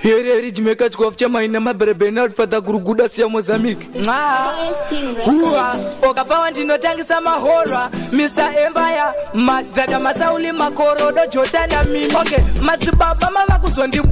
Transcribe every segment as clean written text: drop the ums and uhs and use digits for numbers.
Here Rijimeka chikofchama ina maberebenard fata kuruguda siya Mozambique. Uwa, okapawa ndinotangisa mahora Mr. Empire, madzada masauli makorodo jotana mimi. Okay, madzibaba mama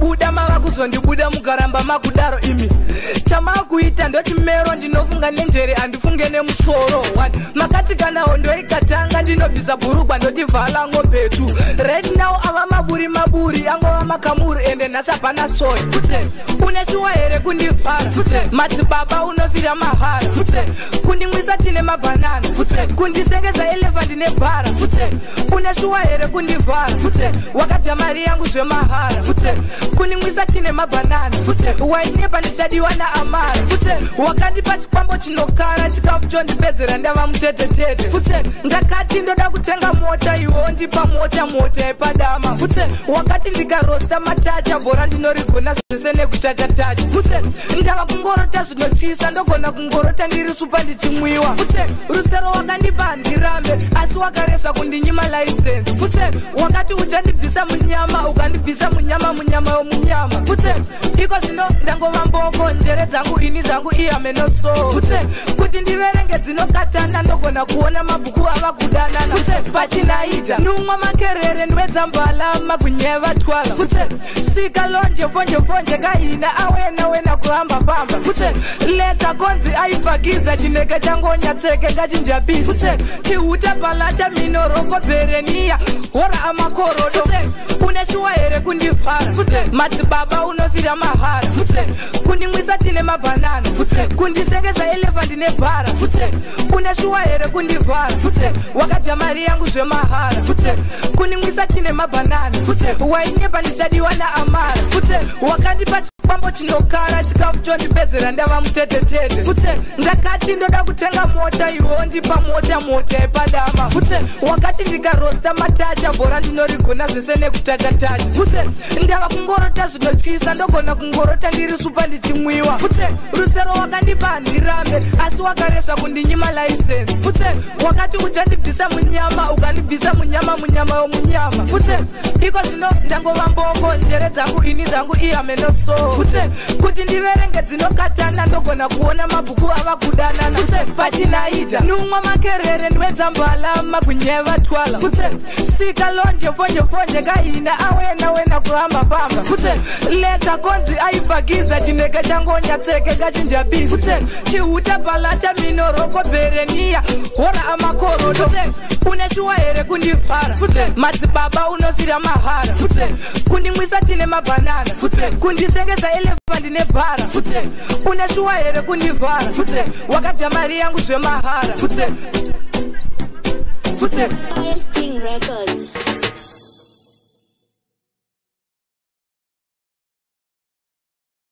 kuzondibuda mukaramba makudaro imi. Chama kuita ndoti mero ndinofunga nenjere andifunge nemusoro. Makati kana hondo ikatanga ndinobvisa burugwa ndoti vala ngopetu. Right now ava maburi angova makamuri ende nasapana soy. Uneshuwa here kundivhara madzibaba unofira mahara kundimwisa tine mabanana kundisengesa elephant nebhara uneshuwa here kundivhara wakadya mari yangu zvemahara kundimwisa tine mabanana wainepa ndichadiwa naamara wakandipa chikwambo chinokara chikafu chondipedzera ndava mutetetete ndakati ndoda kutenga mota iwo ndipa mota yepadama wakati ndikarosta matacha bhora ndinorigona zvese nekutachatacha ndava kungorota zvinotyisa ndogona kungorota ndiri supa ndichimwiwa rusero wakandipa handirambe asi wakaresva kundinyima laisensi wakati uchandibvisa munyama ukandibvisa munyama yomunyama iko zvino ndangova mboko njere dzangu ini zvangu iyamenoso kuti ndiverenge dzinokatana ndogona kuona mabhuku avagudanana pachinaija numwa makerere ndwedzambala magunyeva twala sika lonje fonje kaina awena kuhamba pamba leta konzi aifagiza chineke changonyatseke kachinjabisa chihuta palata minoroko berenia hora amakorodo uneshuwa here kundivhara madzibaba unofira mahara kundimwisa tine mabanana kundisengesa elephant nebhara uneshuwa here kundivhara wakadya mari yangu zvemahara kundimwisa tine mabanana wainepa ndichadiwa naamara wakandipa chikwambo chinokara chikafu chondipedzera ndava mutetetete ndakati ndoda kutenga mota iwo ndipa mota yepadama wakati ndikarosta matacha bhora ndinorigona zvese nekutachatacha ndava kungorota zvinotyisa ndogona kungorota ndiri supa ndichimwiwa rusero wakandipa handirambe asi wakaresva kundinyima laisensi wakati uchandibvisa munyama ukandibvisa munyama yomunyama iko zvino ndangova mboko njere dzangu ini zvangu iyamenoso kuti ndiverenge dzinokatana ndogona kuona mabhuku avagudanana pachinaija numwa makerere ndwedzambala magunyeva twala sika lonje fonje kaina awena kuhamba pamba leta konzi aifagiza chineke changonyatseke kachinjabisa chihuta palata minoroko berenia hora amakorodo uneshuwa here kundivhara madzibaba unofira mahara kundimwisa tine mabanana kundisengesa elephant nebhara uneshuwa here kundivhara wakadya mari yangu zvemahara Fire Sting Records.